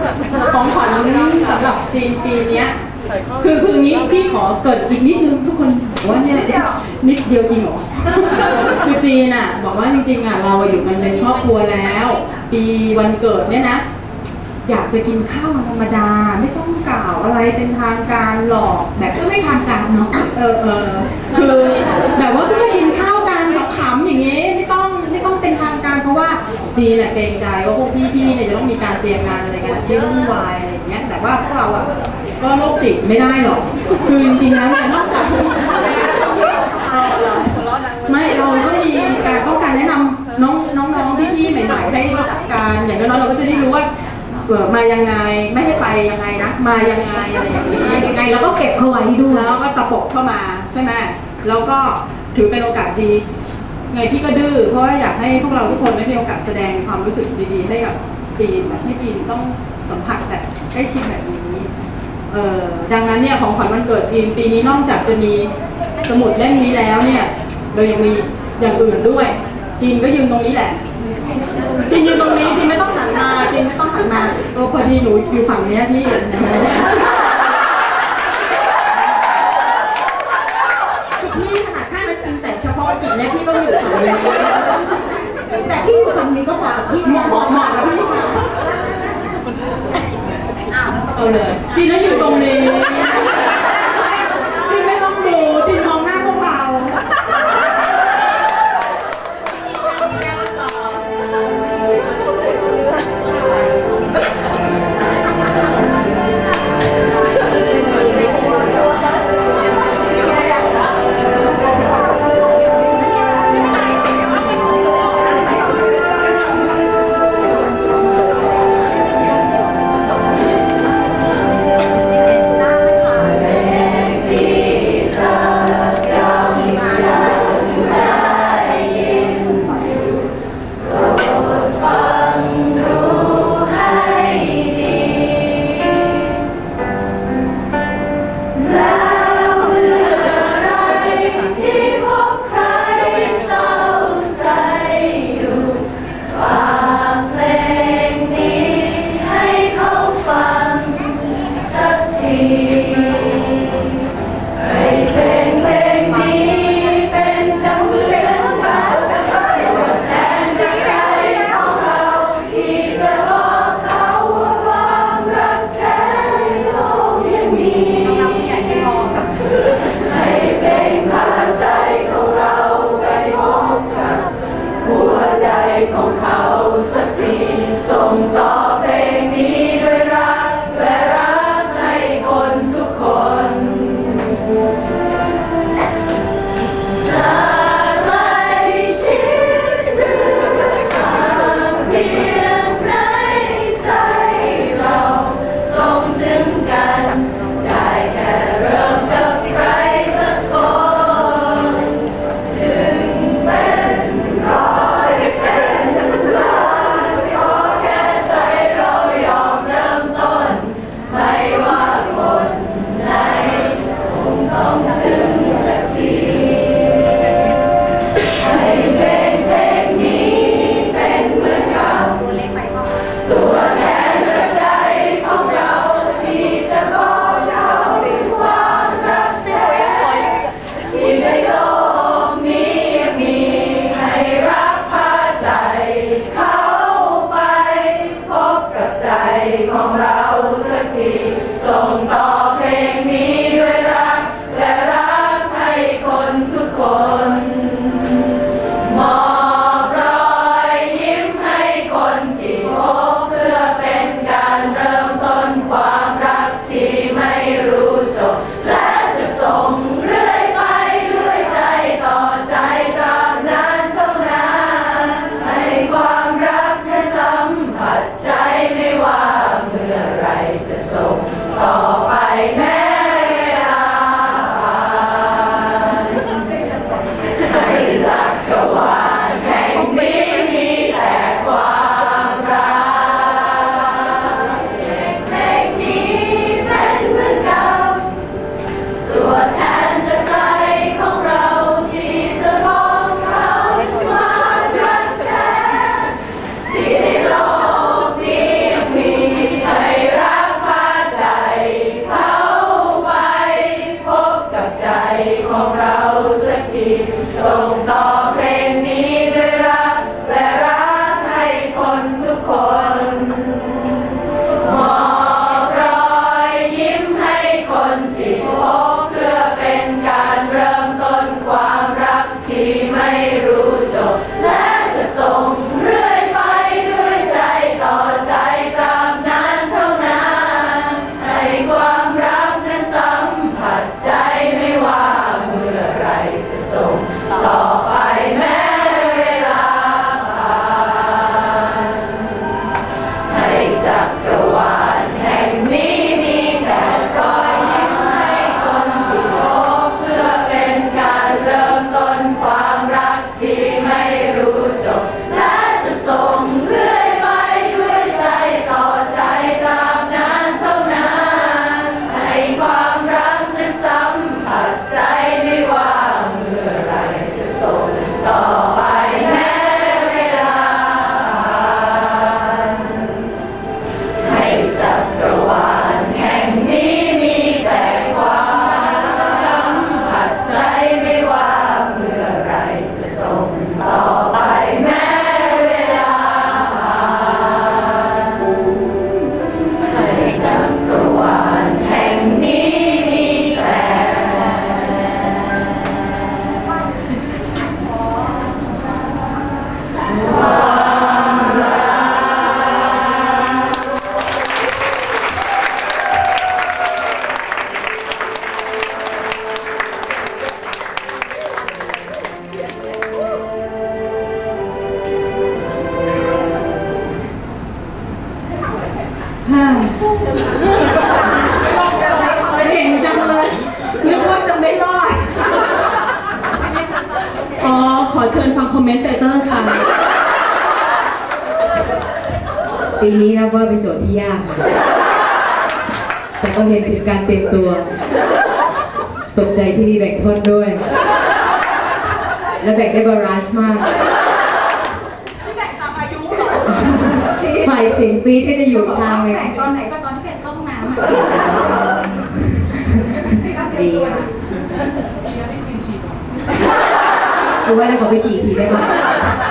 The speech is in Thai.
ของขวัญสำหรับจีนปีนี้คือนี้พี่ขอเกิดอีกนิดนึงทุกคนบอกว่าเนี่ยนิดเดียวจริงเหรอคือจีนอ่ะบอกว่าจริงๆอ่ะเราอยู่กันเป็นครอบครัวแล้วปีวันเกิดเนี่ยนะอยากจะกินข้าวธรรมดาไม่ต้องกล่าวอะไรเป็นทางการหรอกแบบก็ไม่ทางการเนาะคือแบบว่าก็กินข้าวกันขำๆอย่างเงี้ยไม่ต้องเป็นทางการเพราะว่าจีนเกรงใจว่าพวกพี่ๆเนี่ยจะต้องมีการเตรียมงานอะไรกันที่วุ่นวายอะไรอย่างเงี้ยแต่ว่าพวกเราอ่ะก็โรคจิตไม่ได้หรอกคือจริงๆแล้วเนี่ยนอกจากไม่เราก็มีการต้องการแนะนำน้องพี่ๆใหม่ๆให้รู้จักการอย่างน้อยเราก็จะได้รู้ว่ามายังไงไม่ให้ไปยังไงนะมายังไงอะไรอย่างนี้ยังไงแล้วก็เก็บเขาไว้ดูแล้วก็ตะปบเข้ามาใช่ไหมแล้วก็ถือเป็นโอกาสดีไงพี่ก็ดื้อเพราะว่าอยากให้พวกเราทุกคนได้มีโอกาสแสดงความรู้สึกดีๆให้กับจีนแบบให้จีนต้องสัมผัสแบบได้ชิมแบบนี้ดังนั้นเนี่ยของขวัญวันเกิดจีนปีนี้นอกจากจะมีสมุดเล่มนี้แล้วเนี่ยเรายังมีอย่างอื่นด้วยจีนก็ยืนตรงนี้แหละจีนยืนตรงนี้จีนไม่ต้องหันมาจีนไม่ต้องหันมาพอดีหนูอยู่ฝั่งนี้พี่พี่ขนาดข้างนั้นจริงแต่เฉพาะจีนเนี่ยพี่ต้องอยู่ฝั่งนี้แต่ที่อยู่ฝั่งนี้ก็เหมาะกับพี่เหมาะกับพี่เอาเลยจีนแล้วอยู่ตรงนี้จีนไม่ต้องดูจีนมองหน้าพวกเราใจฮ่าเก่งจังเลยนึกว่าจะไม่รอดอ๋อขอเชิญฟังคอมเมนต์เตอร์ค่ะปีนี้นับว่าเป็นโจทย์ที่ยาก แต่ก็เห็นถึงการเตรียมตัว ตกใจที่มีแบ่งท่อนด้วย และแบ่งได้บาลานซ์มากนี่แบ่งตามอายุเหรอฝ่ายเสียงปี๊ดก็จะอยู่ทางเลยแต่ตอนไหนก็ตอนที่แกเข้าห้องน้ำดีค่ะคือว่าเราขอไปฉี่ทีได้ไหม